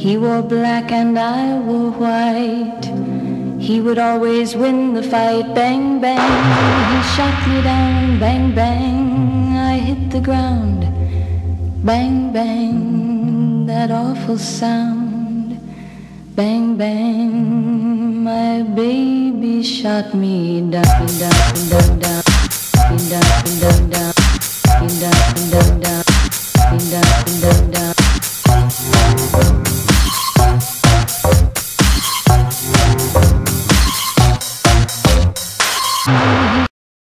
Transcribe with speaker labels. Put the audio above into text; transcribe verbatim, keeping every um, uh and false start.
Speaker 1: He wore black and I wore white. He would always win the fight. Bang, bang, he shot me down. Bang, bang, I hit the ground. Bang, bang, that awful sound. Bang, bang, my baby shot me down, down, down, down, down, down, down.